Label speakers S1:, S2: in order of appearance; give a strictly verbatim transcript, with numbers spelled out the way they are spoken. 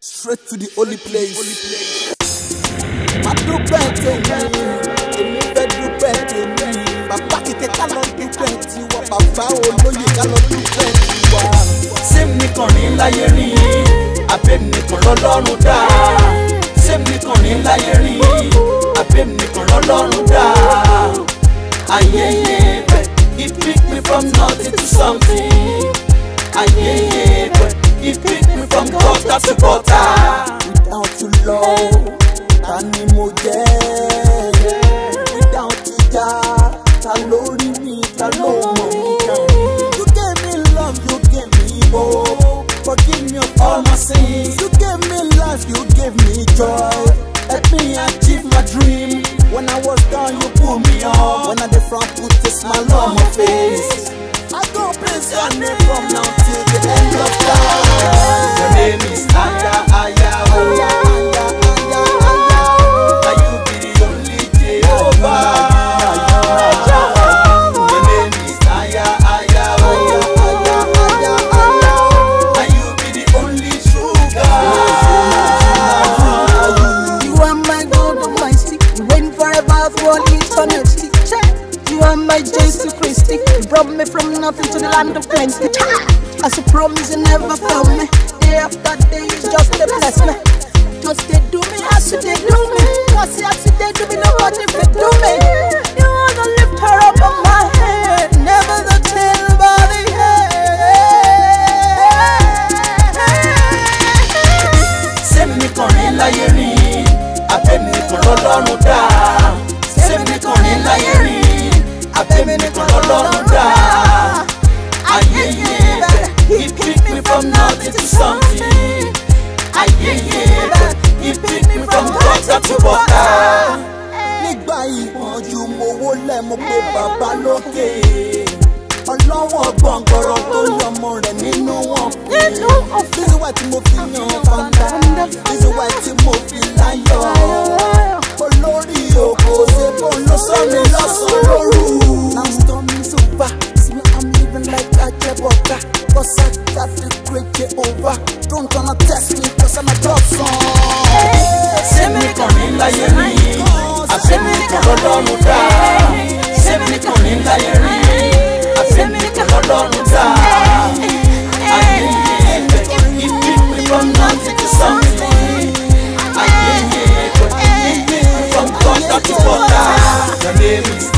S1: Straight to the holy place. Madu bete ni, emi fẹ́ dúpẹ́ tèmi. Bàbá kìkẹ́ ká lọ dúpẹ́ tiwa, bàbá olóyè ká lọ dúpẹ́ tiwa. Sẹ́mi nìkan ní láyé rí, àbẹ̀mí nìkan lọ́lọ́run dá. Sẹ́mi nìkan ní láyé rí, àbẹ̀mí nìkan lọ́lọ́run dá. Ayẹyẹ bẹ̀, he picked me from nothing to something. Ayẹyẹ bẹ̀, he picked me from gutter to butter. Without you, Lord, ta ni mo jẹ́? Without you, Jah, ta ló rí mi, ta ló mọ̀ mí gan? You gave me love, you gave me hope. Forgive me of all my sins. You gave me life, you gave me joy. Help me achieve my dream. When I was down, you pull me up. When I dey front, put a smile on my face. I go praise your name from now till the end of time. Your name is Aya, Aya, Aya, Aya, Aya, Aya. Now you be the only Jehovah. Your name is Aya, Aya, Aya, Aya, Aya, Aya. Now you be the only true God.
S2: You are my God Almighty. You reign forever through all eternity. You are my Jesus Christ. You brought me from nothing to the land of plenty. As you promise, you never fail me. Day after day, you just they bless me. Just they do me as you they do me. Cause as you they do me, nobody can do me. You are the lifter up of my head, never the tail by the head.
S1: Sẹ́mi nìkan ní láyé rí, àbẹ̀mí nìkan lọ́lọ́run dá. Sẹ́mi nìkan ní láyé rí, àbẹ̀mí nìkan lọ́lọ́run dá. Ayẹyẹ bẹ̀, he picked me from nothing to something. Ayẹyẹ bẹ̀, he picked me from gutter to butter. Nígbà ìpọ́njú mo wólẹ̀ mo pé bàbá lókè. Ọlọ́wọ́ gbọ̀ngbọ̀rọ̀ tó yọmọ rẹ̀ nínú wọn fún mi. This is why tí mo fi yan fanda. This is why tí mo fi láyọ̀. Olórí òkò ṣe bó ló sọ mi lọ́sàn-án lóru. Now storm is over. See me, I'm living like a jebota. Cause I got the great Jehovah. Don't wanna test me cause I'm a drop song. Sẹ́mi nìkan ní láyé rí, àbẹ̀mí nìkan lọ́lọ́run dá. Sẹ́mi nìkan ní láyé rí, àbẹ̀mí nìkan lọ́lọ́run dá. Ayẹyẹ bẹ̀, he picked me from nothing to something. Ayẹyẹ bẹ̀, he picked me from gutter to butter. Your name is